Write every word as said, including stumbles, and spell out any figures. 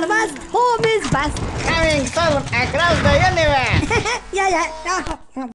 all of us. Home is best. Coming soon across the universe. Yeah, yeah.